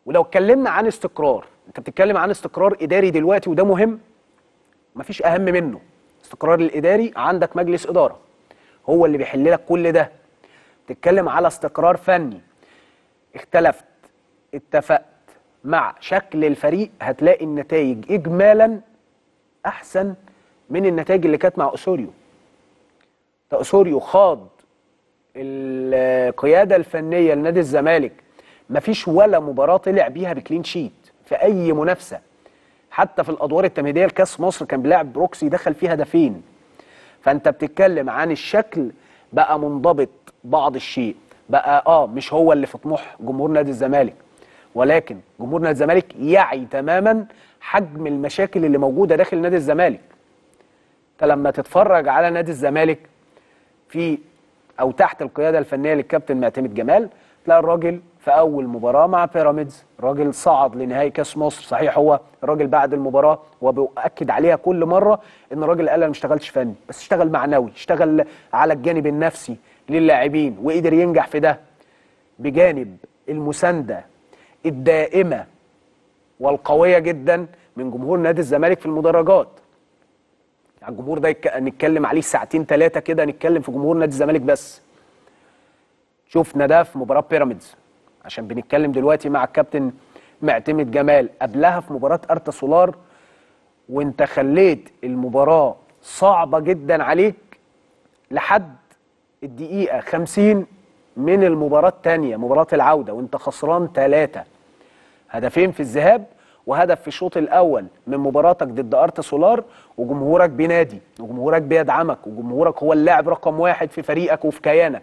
ولو اتكلمنا عن استقرار، انت بتتكلم عن استقرار اداري دلوقتي وده مهم، مفيش اهم منه. استقرار الاداري، عندك مجلس اداره هو اللي بيحل لك كل ده. بتتكلم على استقرار فني، اختلفت اتفقت مع شكل الفريق، هتلاقي النتائج اجمالا احسن من النتائج اللي كانت مع اسوريو. اسوريو خاض القياده الفنيه لنادي الزمالك، مفيش ولا مباراه طلع بيها بكلين شيت في اي منافسه، حتى في الادوار التمهيديه لكاس مصر كان بيلعب بروكسي دخل فيه هدفين. فانت بتتكلم عن الشكل بقى منضبط بعض الشيء، بقى مش هو اللي في طموح جمهور نادي الزمالك، ولكن جمهور نادي الزمالك يعي تماما حجم المشاكل اللي موجوده داخل نادي الزمالك. انت لما تتفرج على نادي الزمالك في او تحت القياده الفنيه للكابتن معتمد جمال، تلاقي الراجل في اول مباراه مع بيراميدز راجل صعد لنهائي كاس مصر. صحيح هو الراجل بعد المباراه وبيؤكد عليها كل مره ان الراجل قال انا ما اشتغلتش فني، بس اشتغل معنوي، اشتغل على الجانب النفسي للاعبين وقدر ينجح في ده بجانب المسانده الدائمه والقويه جدا من جمهور نادي الزمالك في المدرجات. يعني الجمهور ده نتكلم عليه ساعتين ثلاثه كده، نتكلم في جمهور نادي الزمالك بس. شفنا ده في مباراه بيراميدز، عشان بنتكلم دلوقتي مع الكابتن معتمد جمال، قبلها في مباراه ارتا سولار، وانت خليت المباراه صعبه جدا عليك لحد الدقيقه 50 من المباراه الثانيه مباراه العوده، وانت خسران 3 هدفين في الذهاب وهدف في الشوط الاول من مباراتك ضد ارتا سولار، وجمهورك بينادي وجمهورك بيدعمك وجمهورك هو اللاعب رقم 1 في فريقك وفي كيانك.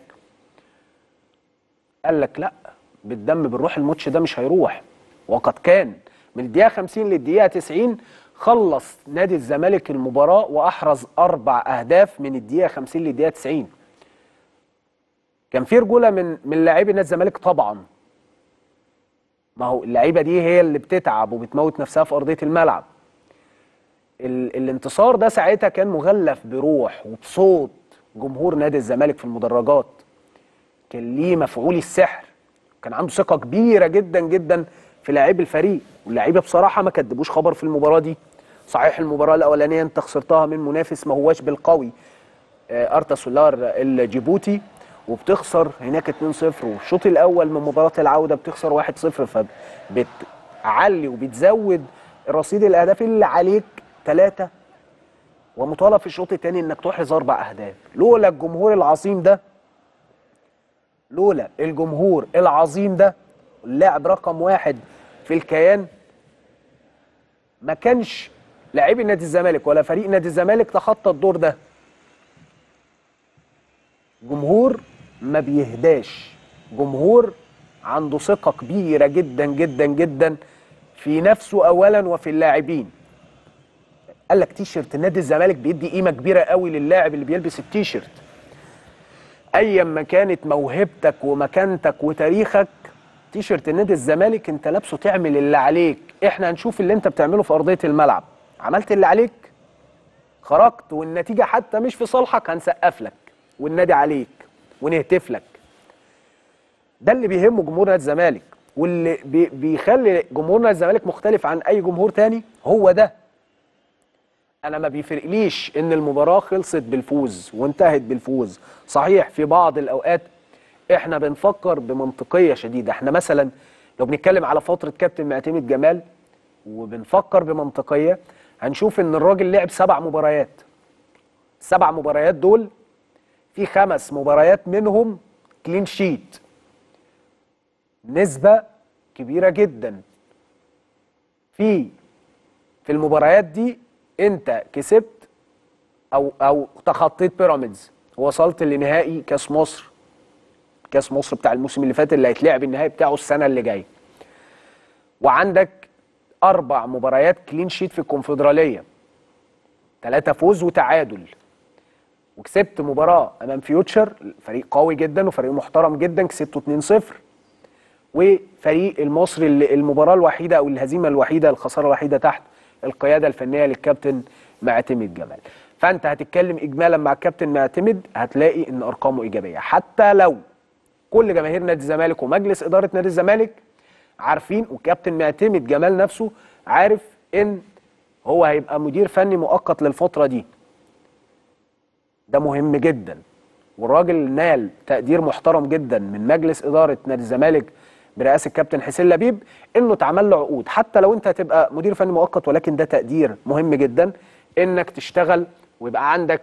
قال لك لا، بالدم بالروح الماتش ده مش هيروح. وقد كان من الدقيقه 50 للدقيقه 90 خلص نادي الزمالك المباراه واحرز 4 اهداف من الدقيقه 50 للدقيقه 90. كان في رجوله من لاعبي نادي الزمالك طبعا، ما هو اللعيبه دي هي اللي بتتعب وبتموت نفسها في ارضيه الملعب. الانتصار ده ساعتها كان مغلف بروح وبصوت جمهور نادي الزمالك في المدرجات، كان ليه مفعول السحر، كان عنده ثقه كبيره جدا جدا في لاعبي الفريق، واللعيبه بصراحه ما كدبوش خبر في المباراه دي. صحيح المباراه الاولانيه انت خسرتها من منافس ما هواش بالقوي ارتا سولار الجيبوتي، وبتخسر هناك 2-0، والشوط الاول من مباراه العوده بتخسر 1-0، فبتعلي وبتزود رصيد الاهداف اللي عليك 3، ومطالب في الشوط الثاني انك تحرز 4 اهداف. لولا الجمهور العظيم ده، لولا الجمهور العظيم ده اللاعب رقم 1 في الكيان، ما كانش لاعبي نادي الزمالك ولا فريق نادي الزمالك تخطى الدور ده. جمهور ما بيهداش، جمهور عنده ثقة كبيرة جدا جدا جدا في نفسه أولا وفي اللاعبين. قال لك تيشيرت نادي الزمالك بيدي قيمة كبيرة قوي للاعب اللي بيلبس التيشيرت. أيا ما كانت موهبتك ومكانتك وتاريخك، تيشيرت نادي الزمالك انت لابسه تعمل اللي عليك. احنا هنشوف اللي انت بتعمله في أرضية الملعب، عملت اللي عليك خرجت والنتيجة حتى مش في صالحك هنسقف لك وننادي عليك ونهتف لك. ده اللي بيهمه جمهور نادي الزمالك، واللي بيخلي جمهور نادي الزمالك مختلف عن اي جمهور تاني هو ده. انا ما بيفرقليش ان المباراه خلصت بالفوز وانتهت بالفوز. صحيح في بعض الاوقات احنا بنفكر بمنطقيه شديده، احنا مثلا لو بنتكلم على فتره كابتن معتمد جمال وبنفكر بمنطقيه، هنشوف ان الراجل لعب 7 مباريات. ال7 مباريات دول في 5 مباريات منهم كلين شيت، نسبة كبيرة جدا. في المباريات دي انت كسبت او تخطيت بيراميدز، وصلت لنهائي كاس مصر، كاس مصر بتاع الموسم اللي فات اللي هيتلعب النهائي بتاعه السنة اللي جاية. وعندك 4 مباريات كلين شيت في الكونفدرالية، 3 فوز وتعادل. وكسبت مباراة امام فيوتشر، فريق قوي جدا وفريق محترم جدا، كسبته 2-0. وفريق المصري اللي المباراة الوحيدة او الهزيمة الوحيدة الخسارة الوحيدة تحت القيادة الفنية للكابتن معتمد جمال. فانت هتتكلم اجمالا مع الكابتن معتمد هتلاقي ان ارقامه ايجابية، حتى لو كل جماهير نادي الزمالك ومجلس ادارة نادي الزمالك عارفين، وكابتن معتمد جمال نفسه عارف ان هو هيبقى مدير فني مؤقت للفتره دي. ده مهم جدا، والراجل نال تقدير محترم جدا من مجلس اداره نادي الزمالك برئاسه كابتن حسين لبيب، انه اتعمل له عقود حتى لو انت هتبقى مدير فني مؤقت، ولكن ده تقدير مهم جدا انك تشتغل ويبقى عندك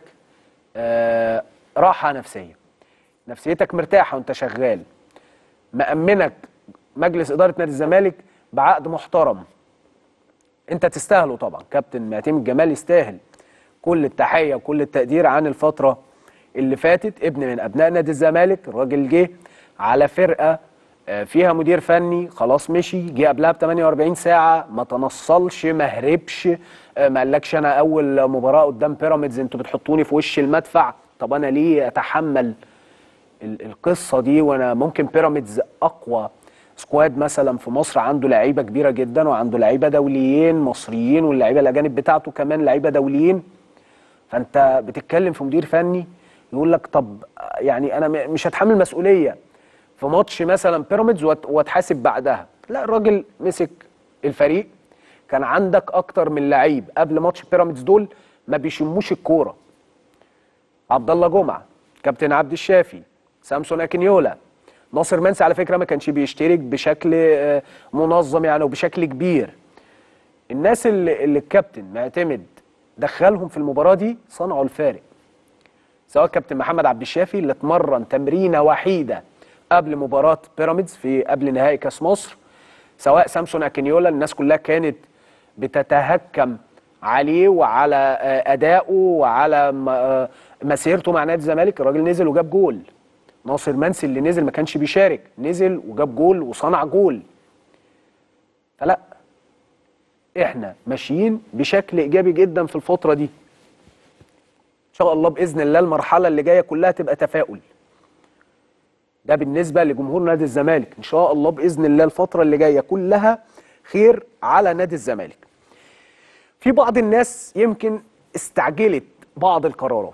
راحه نفسيه، نفسيتك مرتاحه وانت شغال. مأمنك مجلس اداره نادي الزمالك بعقد محترم انت تستاهله طبعا. كابتن معتمد جمال يستاهل كل التحيه وكل التقدير عن الفتره اللي فاتت. ابن من ابناء نادي الزمالك، الراجل جه على فرقه فيها مدير فني خلاص مشي، جه قبلها ب 48 ساعه، ما تنصلش ما هربش، ما قالكش انا اول مباراه قدام بيراميدز انتوا بتحطوني في وش المدفع، طب انا ليه اتحمل القصه دي وانا ممكن بيراميدز اقوى سكواد مثلا في مصر، عنده لعيبه كبيره جدا وعنده لعيبه دوليين مصريين، واللعيبه الاجانب بتاعته كمان لعيبه دوليين. فانت بتتكلم في مدير فني يقول لك طب يعني انا مش هتحمل مسؤوليه في ماتش مثلا بيراميدز واتحاسب بعدها. لا، الراجل مسك الفريق، كان عندك اكتر من لعيب قبل ماتش بيراميدز دول ما بيشموش الكوره. عبد الله جمعه، كابتن عبد الشافي، سامسون اكينيولا، ناصر منسي على فكره ما كانش بيشترك بشكل منظم يعني وبشكل كبير. الناس اللي الكابتن معتمد دخلهم في المباراه دي صنعوا الفارق، سواء كابتن محمد عبد الشافي اللي اتمرن تمرينه وحيده قبل مباراه بيراميدز في قبل نهائي كاس مصر، سواء سامسون اكينيولا الناس كلها كانت بتتهكم عليه وعلى ادائه وعلى مسيرته مع نادي الزمالك. الراجل نزل وجاب جول. ناصر منسي اللي نزل ما كانش بيشارك، نزل وجاب جول وصنع جول. فلا، احنا ماشيين بشكل ايجابي جدا في الفتره دي. ان شاء الله باذن الله المرحله اللي جايه كلها تبقى تفاؤل. ده بالنسبه لجمهور نادي الزمالك، ان شاء الله باذن الله الفتره اللي جايه كلها خير على نادي الزمالك. في بعض الناس يمكن استعجلت بعض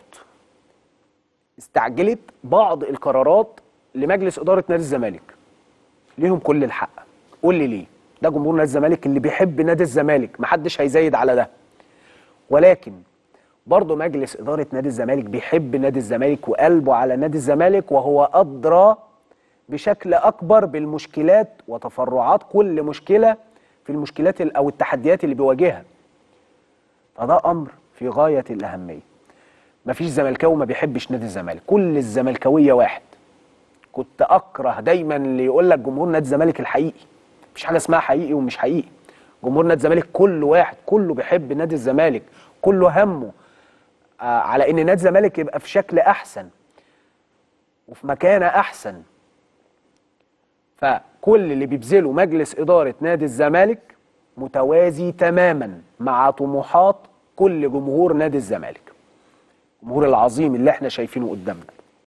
القرارات لمجلس اداره نادي الزمالك. ليهم كل الحق. قول لي ليه؟ ده جمهور نادي الزمالك اللي بيحب نادي الزمالك، محدش هيزايد على ده. ولكن برضه مجلس اداره نادي الزمالك بيحب نادي الزمالك وقلبه على نادي الزمالك، وهو ادرى بشكل اكبر بالمشكلات وتفرعات كل مشكله في المشكلات او التحديات اللي بيواجهها. فده امر في غايه الاهميه. مفيش زملكاوي ما بيحبش نادي الزمالك، كل الزملكاويه واحد. كنت اكره دايما اللي يقول لك جمهور نادي الزمالك الحقيقي. مفيش حاجه اسمها حقيقي ومش حقيقي. جمهور نادي الزمالك كل واحد، كله بيحب نادي الزمالك، كله همه على ان نادي الزمالك يبقى في شكل احسن وفي مكانه احسن. فكل اللي بيبذله مجلس اداره نادي الزمالك متوازي تماما مع طموحات كل جمهور نادي الزمالك، الجمهور العظيم اللي احنا شايفينه قدامنا.